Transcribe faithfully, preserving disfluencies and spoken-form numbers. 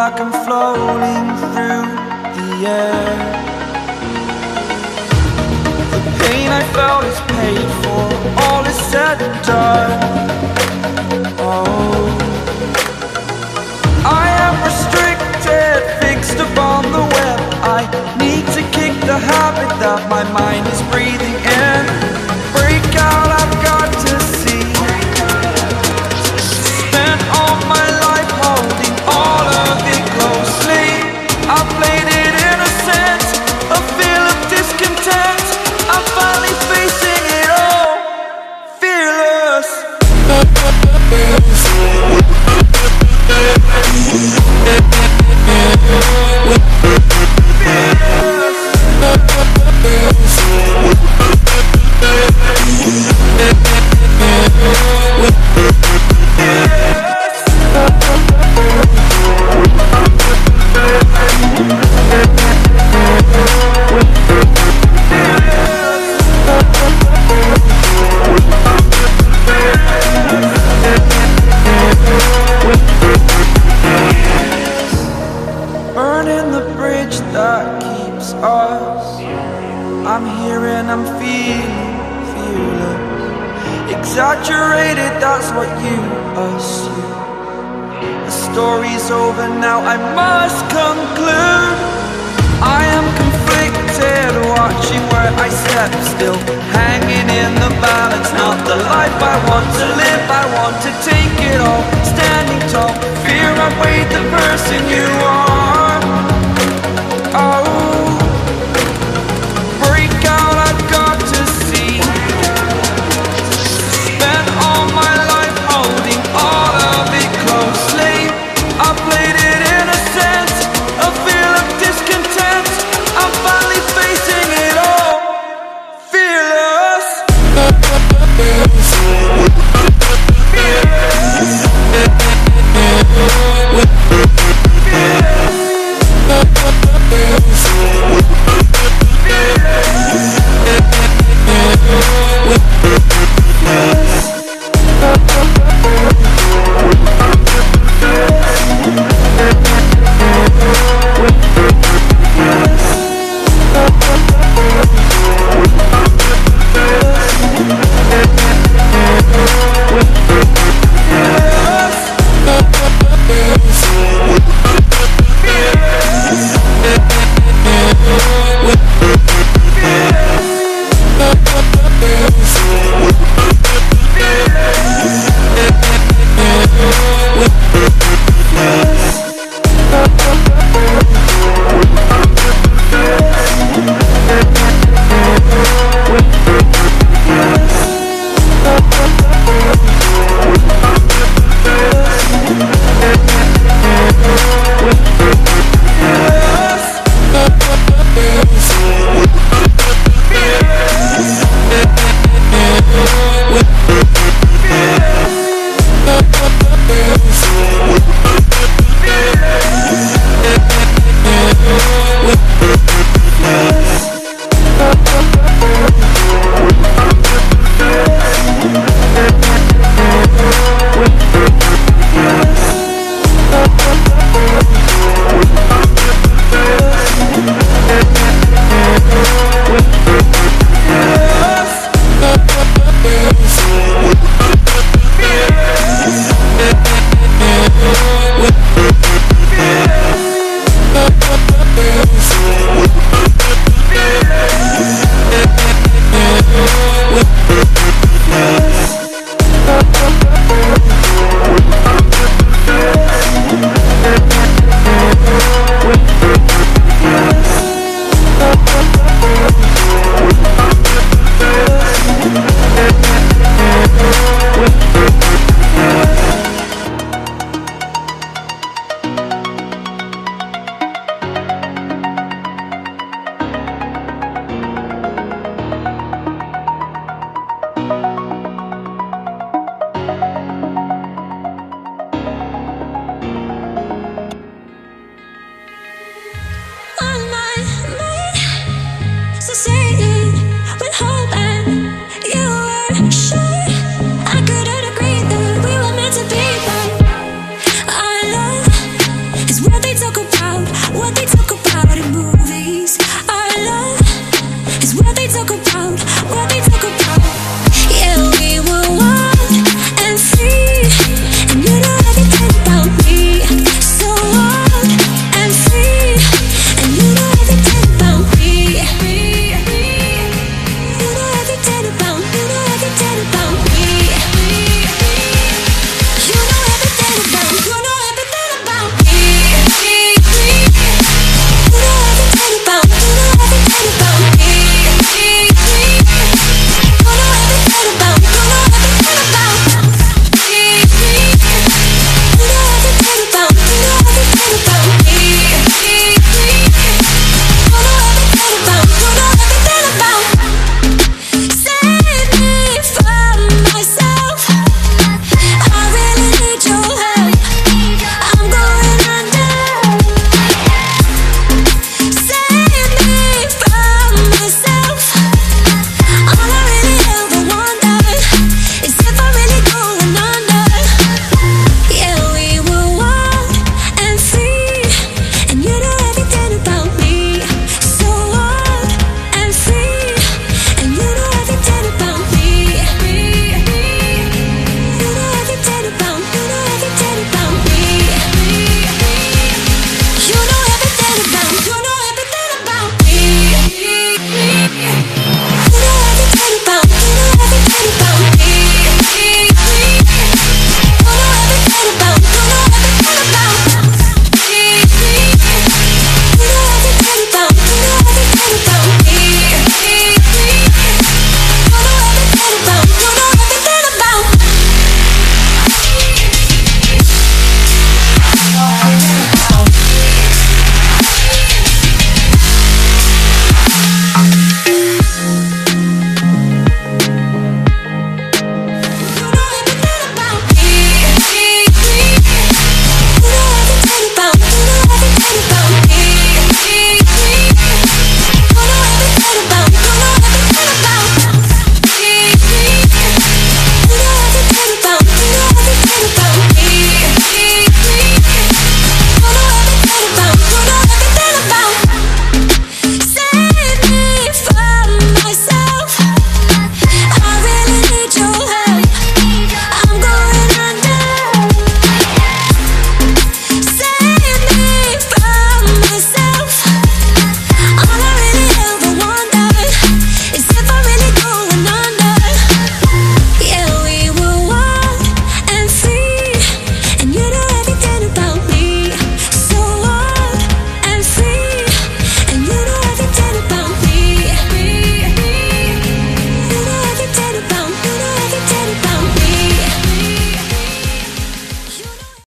like I'm floating through the air. The pain I felt is paid for, all is said and done. Oh, I am restricted, fixed upon the web. I need to kick the habit that my mind is breathing in. Break out, I've got to see. Spent all my life holding all of it closely. I played it innocent, a feel of discontent. I'm finally facing it all, fearless. Burning the bridge that keeps us. I'm here and I'm feeling fearless. Exaggerated, that's what you assume. The story's over now, I must conclude. I am conflicted, watching where I step still, hanging in the balance. Not the life I want to live, I want to take it all. Standing tall, fear I weighed the person you are. Oh, break out, I've got to see. Spent all my life holding all of it closely. I played it innocent, a feel of discontent. I'm finally facing it all, fearless. Fearless. Hollywood movies. Our love is what they talk about.